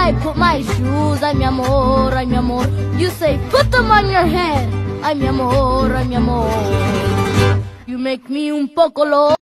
I put my shoes, ay mi amor, ay mi amor. You say put them on your head, ay mi amor, ay mi amor. You make me un poco loco.